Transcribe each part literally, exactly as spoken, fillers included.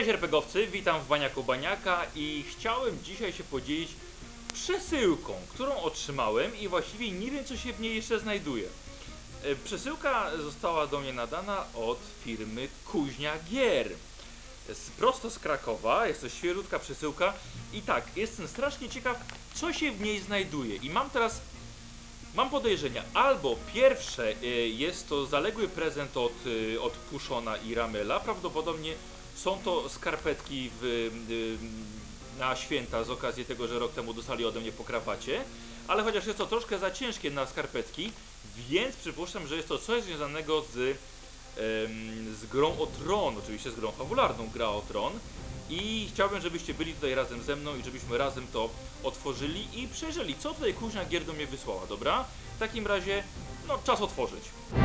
Cześć RPGowcy, witam w Baniaku Baniaka i chciałem dzisiaj się podzielić przesyłką, którą otrzymałem i właściwie nie wiem, co się w niej jeszcze znajduje. Przesyłka została do mnie nadana od firmy Kuźnia Gier. Jest prosto z Krakowa, jest to świeżutka przesyłka i tak, jestem strasznie ciekaw, co się w niej znajduje i mam teraz, mam podejrzenia, albo pierwsze jest to zaległy prezent od, od Puszona i Ramela, prawdopodobnie są to skarpetki w, na święta z okazji tego, że rok temu dostali ode mnie po krawacie, ale chociaż jest to troszkę za ciężkie na skarpetki, więc przypuszczam, że jest to coś związanego z, z grą o Tron, oczywiście z grą fabularną Gra o Tron i chciałbym, żebyście byli tutaj razem ze mną i żebyśmy razem to otworzyli i przejrzeli, co tutaj Kuźnia Gier do mnie wysłała, dobra? W takim razie, no czas otworzyć.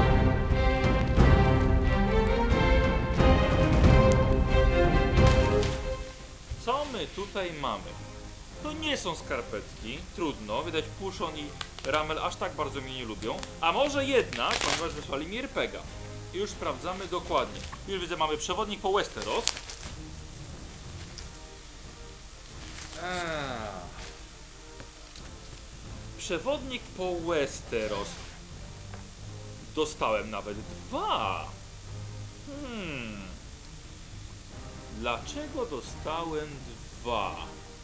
Co my tutaj mamy? To nie są skarpetki, trudno, widać Puszon i Ramel aż tak bardzo mnie nie lubią. A może jednak, ponieważ wysłali mi er pe gie a. I już sprawdzamy dokładnie. Już widzę, mamy przewodnik po Westeros. Eee. Przewodnik po Westeros. Dostałem nawet dwa. Hmm. Dlaczego dostałem dwa?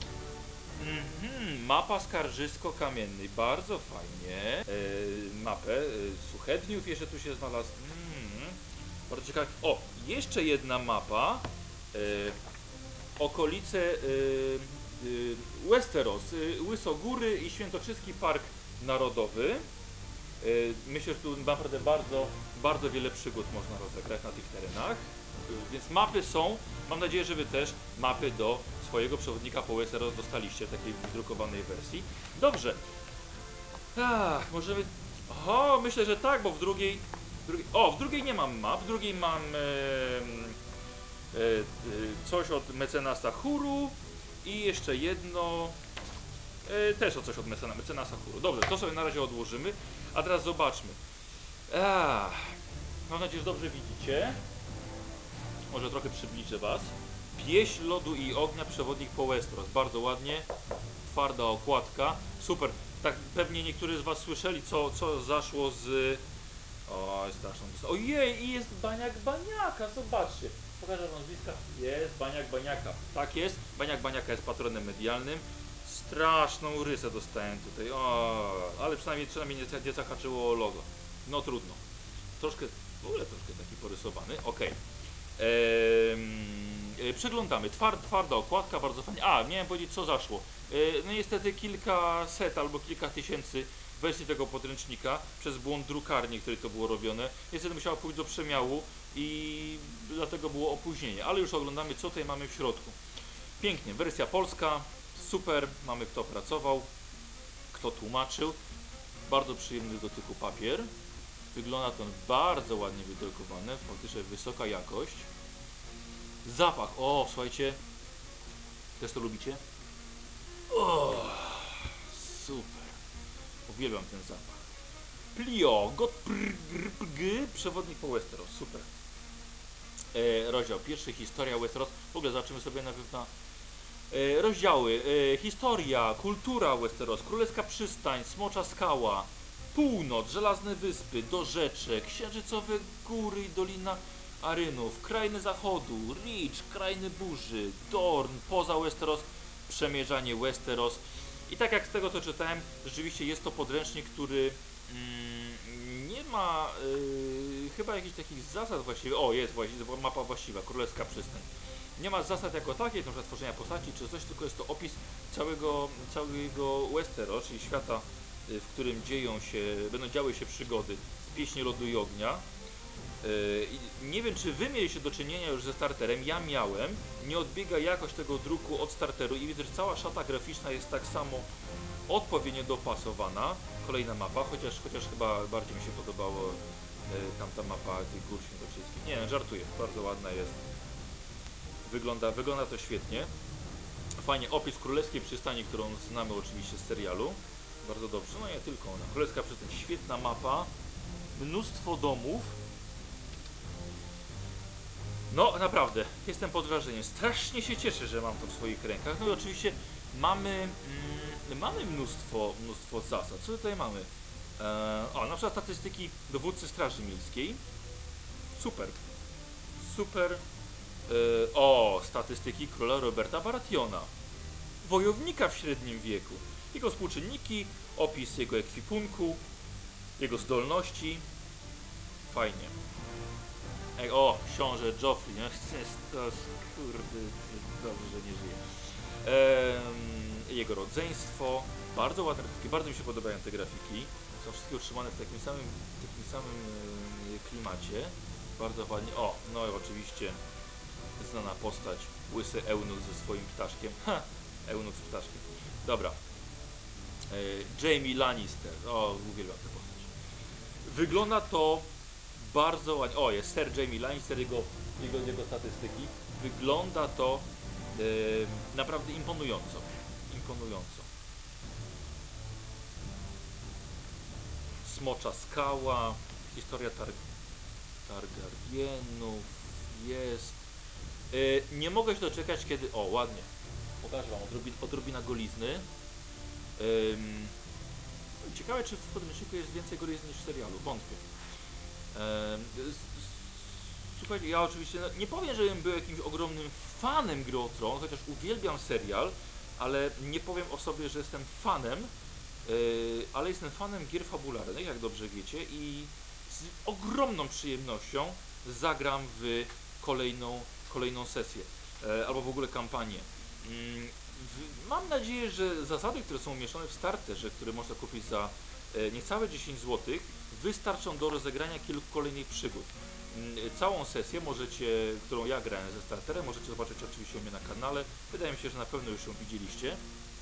Mhm, mapa Skarżysko-Kamiennej, bardzo fajnie. Yy, mapę yy, Suchedniów jeszcze tu się znalazł. Mhm, bardzo ciekawe. O, jeszcze jedna mapa. Yy, okolice yy, yy, Westeros, yy, Łysogóry i Świętokrzyski Park Narodowy. Yy, myślę, że tu naprawdę bardzo, bardzo wiele przygód można rozegrać na tych terenach. Więc mapy są, mam nadzieję, że wy też mapy do swojego przewodnika po Westeros dostaliście w takiej drukowanej wersji. Dobrze. Ach, możemy... O, myślę, że tak, bo w drugiej... drugiej... O, w drugiej nie mam map, w drugiej mam e, e, e, coś od mecenasa Huru i jeszcze jedno... E, też o coś od mecenasa, mecenasa Huru. Dobrze, to sobie na razie odłożymy, a teraz zobaczmy. Ach, mam nadzieję, że dobrze widzicie. Może trochę przybliżę was. Pieśń lodu i ognia, przewodnik po Westeros. Bardzo ładnie. Twarda okładka. Super. Tak pewnie niektórzy z was słyszeli, co, co zaszło z... O, straszną. Ojej, i jest Baniak Baniaka. Zobaczcie. Pokażę nazwiska. Jest Baniak Baniaka. Tak jest. Baniak Baniaka jest patronem medialnym. Straszną rysę dostałem tutaj. O, ale przynajmniej, przynajmniej nie, nie zahaczyło o logo. No trudno. Troszkę, w ogóle troszkę taki porysowany. Okej. Okay. Eee, przeglądamy, Tward, twarda okładka, bardzo fajnie. A, miałem powiedzieć, co zaszło. Eee, no niestety kilkaset albo kilka tysięcy wersji tego podręcznika przez błąd drukarni, który to było robione, niestety musiało pójść do przemiału i dlatego było opóźnienie, ale już oglądamy, co tutaj mamy w środku. Pięknie, wersja polska, super, mamy kto pracował, kto tłumaczył, bardzo przyjemny do dotyku papier. Wygląda to bardzo ładnie wydrukowane, faktycznie wysoka jakość. Zapach, o, słuchajcie, też to lubicie? O, super, uwielbiam ten zapach. Plio, Gotprg, przewodnik po Westeros, super. E, rozdział pierwszy, historia Westeros, w ogóle zobaczymy sobie najpierw na e, rozdziały. E, historia, kultura Westeros, królewska przystań, smocza skała, północ, żelazne wyspy, dorzeczek, księżycowe góry i dolina Arynów, krainy zachodu, Reach, krainy burzy, Dorn, poza Westeros, przemierzanie Westeros. I tak jak z tego co czytałem, rzeczywiście jest to podręcznik, który mm, nie ma yy, chyba jakichś takich zasad właściwie. O, jest właściwie, mapa właściwa, królewska przystań. Nie ma zasad jako takiej, np. tworzenia postaci czy coś, tylko jest to opis całego, całego Westeros, czyli świata, w którym dzieją się, będą działy się przygody z Pieśni Lodu i Ognia. Yy, nie wiem, czy wy mieliście do czynienia już ze starterem, ja miałem. Nie odbiega jakość tego druku od starteru i widzę, że cała szata graficzna jest tak samo odpowiednio dopasowana. Kolejna mapa, chociaż, chociaż chyba bardziej mi się podobało yy, tamta mapa tych gór świętokrzyskich. Nie, żartuję, bardzo ładna jest. Wygląda, wygląda to świetnie. Fajnie, opis królewskiej przystani, którą znamy oczywiście z serialu. Bardzo dobrze, no nie tylko ona. Królewska przystań, świetna mapa, mnóstwo domów. No naprawdę, jestem pod wrażeniem. Strasznie się cieszę, że mam to w swoich rękach. No i oczywiście mamy, mm, mamy mnóstwo, mnóstwo zasad. Co tutaj mamy? E, o, na przykład statystyki dowódcy Straży Miejskiej. Super. Super. E, o, statystyki króla Roberta Barationa. Wojownika w średnim wieku. Jego współczynniki, opis jego ekwipunku, jego zdolności. Fajnie. Ej, o, książę Joffrey, no jest to, kurde, dobrze, że nie żyje. Ehm, jego rodzeństwo, bardzo ładne grafiki, bardzo mi się podobają te grafiki. Są wszystkie utrzymane w takim samym, takim samym e, klimacie. Bardzo ładnie. O, no i oczywiście znana postać, łysy eunuch ze swoim ptaszkiem. Ha, eunuch z ptaszkiem. Dobra. E, Jaime Lannister, o, uwielbiam tę postać. Wygląda to bardzo ładnie. O, jest Sir Jaime Lannister, jego, jego, jego statystyki. Wygląda to e, naprawdę imponująco. Imponująco. Smocza skała, historia Tar Targaryenów jest. E, nie mogę się doczekać, kiedy. O, ładnie. Pokażę wam odrobi, odrobina golizny. Ym, ciekawe, czy w podręczniku jest więcej golizny niż w serialu. Wątpię. Ym, słuchajcie, ja oczywiście no, nie powiem, żebym był jakimś ogromnym fanem Gry o Tron, chociaż uwielbiam serial, ale nie powiem o sobie, że jestem fanem, yy, ale jestem fanem gier fabularnych, jak dobrze wiecie, i z ogromną przyjemnością zagram w kolejną, kolejną sesję, yy, albo w ogóle kampanię. Yy, w, mam nadzieję, że zasady, które są umieszczone w starterze, które można kupić za yy, niecałe dziesięć złotych, wystarczą do rozegrania kilku kolejnych przygód. Całą sesję możecie, którą ja grałem ze starterem, możecie zobaczyć oczywiście u mnie na kanale. Wydaje mi się, że na pewno już ją widzieliście.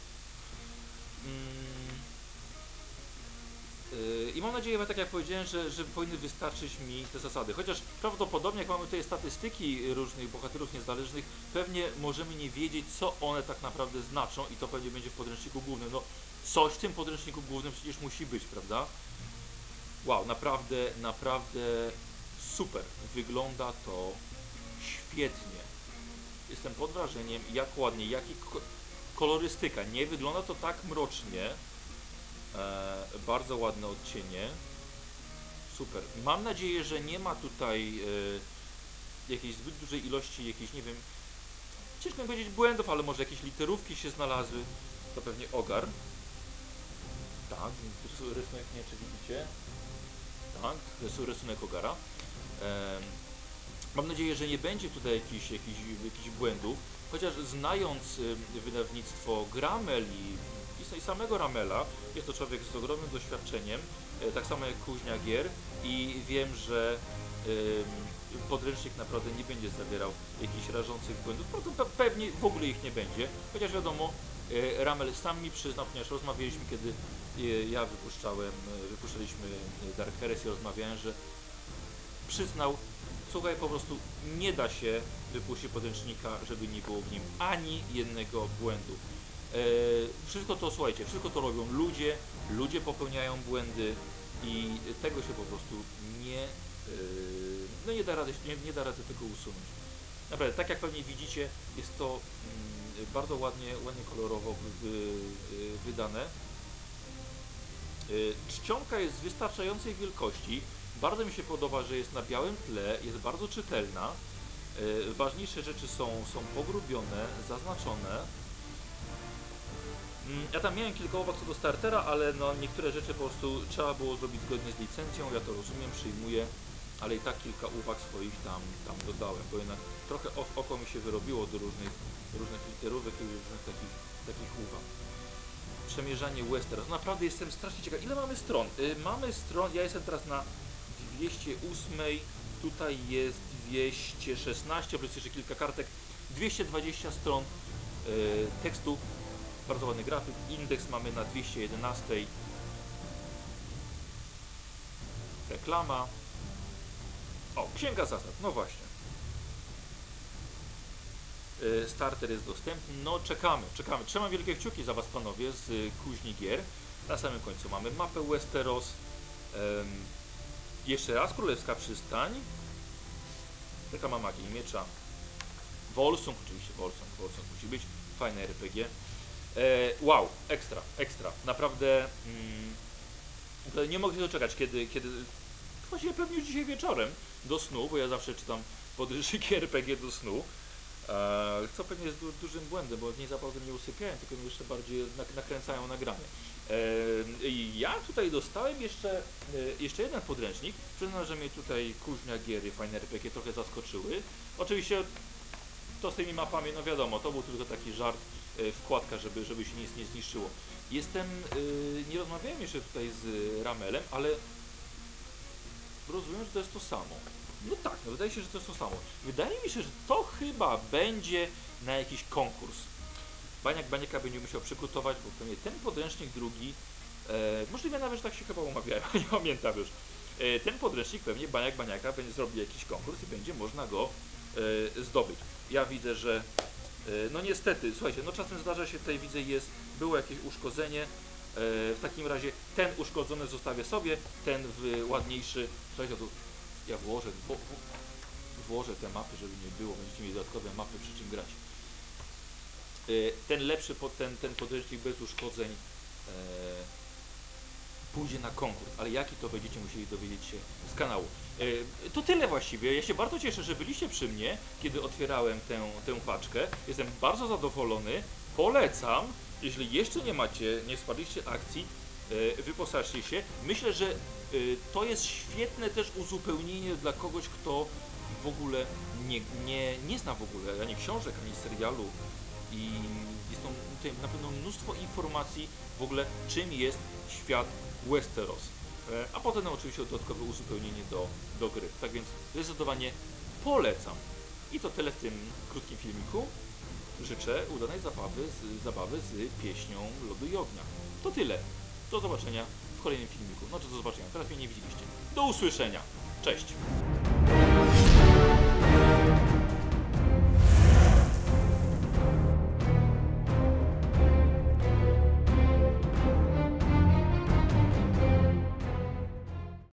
I mam nadzieję, tak jak powiedziałem, że, że powinny wystarczyć mi te zasady. Chociaż prawdopodobnie, jak mamy tutaj statystyki różnych bohaterów niezależnych, pewnie możemy nie wiedzieć, co one tak naprawdę znaczą i to pewnie będzie w podręczniku głównym. No, coś w tym podręczniku głównym przecież musi być, prawda? Wow, naprawdę, naprawdę super. Wygląda to świetnie. Jestem pod wrażeniem, jak ładnie, jaki ko kolorystyka. Nie wygląda to tak mrocznie. E, bardzo ładne odcienie. Super. Mam nadzieję, że nie ma tutaj e, jakiejś zbyt dużej ilości, jakiejś, nie wiem, ciężko mi powiedzieć błędów, ale może jakieś literówki się znalazły. To pewnie ogar. Tak, rysunek, nie czy widzicie. Tak, to jest rysunek ogara. E, mam nadzieję, że nie będzie tutaj jakichś jakich, jakich błędów, chociaż znając e, wydawnictwo Gramel i, i samego Ramela, jest to człowiek z ogromnym doświadczeniem, e, tak samo jak Kuźnia Gier, i wiem, że e, podręcznik naprawdę nie będzie zawierał jakichś rażących błędów, pe pewnie w ogóle ich nie będzie, chociaż wiadomo, e, Ramel sam mi przyznał, ponieważ rozmawialiśmy, kiedy ja wypuszczałem, wypuszczaliśmy Dark Heresy, rozmawiałem, że przyznał, słuchaj, po prostu nie da się wypuścić podręcznika, żeby nie było w nim ani jednego błędu. Eee, wszystko to, słuchajcie, wszystko to robią ludzie, ludzie popełniają błędy i tego się po prostu nie, eee, no nie da rady, nie, nie da rady tego usunąć. Naprawdę, tak jak pewnie widzicie, jest to mm, bardzo ładnie, ładnie kolorowo wy, wy, wydane. Czcionka jest wystarczającej wielkości. Bardzo mi się podoba, że jest na białym tle, jest bardzo czytelna. Ważniejsze rzeczy są, są pogrubione, zaznaczone. Ja tam miałem kilka uwag co do startera, ale no niektóre rzeczy po prostu trzeba było zrobić zgodnie z licencją, ja to rozumiem, przyjmuję, ale i tak kilka uwag swoich tam, tam dodałem, bo jednak trochę oko mi się wyrobiło do różnych, różnych literówek i różnych takich, takich uwag. Przemierzanie Westeros. Naprawdę jestem strasznie ciekaw. Ile mamy stron? Yy, mamy stron, ja jestem teraz na dwieście osiem, tutaj jest dwieście szesnaście, plus jeszcze kilka kartek, dwieście dwadzieścia stron yy, tekstu, bardzo ładny grafik, indeks mamy na dwieście jedenaście, reklama, o, księga zasad, no właśnie. Starter jest dostępny, no czekamy, czekamy. Trzymam wielkie kciuki za Was, panowie, z Kuźni Gier. Na samym końcu mamy mapę Westeros. Um, jeszcze raz Królewska Przystań. Reklama magii i miecza. Volsung, oczywiście Volsung, Volsung musi być. Fajne R P G. E, wow, ekstra, ekstra. Naprawdę mm, nie mogę się doczekać, kiedy, kiedy właściwie pewnie już dzisiaj wieczorem do snu, bo ja zawsze czytam podręczniki R P G do snu. E, co pewnie jest du dużym błędem, bo nie za bardzo nie usypiają, tylko mi jeszcze bardziej nak nakręcają nagranie. E, i ja tutaj dostałem jeszcze, e, jeszcze jeden podręcznik. Przyznam, że mnie tutaj kuźnia giery, fajne R P G trochę zaskoczyły. Oczywiście to z tymi mapami, no wiadomo, to był tylko taki żart, e, wkładka, żeby, żeby się nic nie zniszczyło. Jestem, e, nie rozmawiałem jeszcze tutaj z Ramelem, ale rozumiem, że to jest to samo. No tak, no wydaje się, że to jest to samo. Wydaje mi się, że to chyba będzie na jakiś konkurs. Baniak Baniaka będzie musiał przygotować, bo pewnie ten podręcznik drugi, e, możliwe nawet, że tak się chyba umawiają, nie pamiętam już. E, ten podręcznik pewnie Baniak Baniaka będzie zrobił jakiś konkurs i będzie można go e, zdobyć. Ja widzę, że e, no niestety, słuchajcie, no czasem zdarza się, tutaj widzę, jest, było jakieś uszkodzenie. W takim razie ten uszkodzony zostawię sobie, ten w ładniejszy. Słuchajcie, to ja włożę, wo, włożę te mapy, żeby nie było, będziecie mieli dodatkowe mapy przy czym grać. Ten lepszy, ten, ten podręcznik bez uszkodzeń pójdzie na konkurs, ale jaki to będziecie musieli dowiedzieć się z kanału. To tyle właściwie. Ja się bardzo cieszę, że byliście przy mnie, kiedy otwierałem tę, tę paczkę. Jestem bardzo zadowolony. Polecam. Jeśli jeszcze nie macie, nie wsparliście akcji, yy, wyposażcie się. Myślę, że yy, to jest świetne też uzupełnienie dla kogoś, kto w ogóle nie, nie, nie zna w ogóle ani książek, ani serialu. I jest tam tutaj na pewno mnóstwo informacji w ogóle, czym jest świat Westeros. Yy, a potem oczywiście dodatkowe uzupełnienie do, do gry. Tak więc zdecydowanie polecam. I to tyle w tym krótkim filmiku. Życzę udanej zabawy z, zabawy z pieśnią Lodu i Ognia. To tyle. Do zobaczenia w kolejnym filmiku. Znaczy do zobaczenia. Teraz mnie nie widzieliście. Do usłyszenia. Cześć.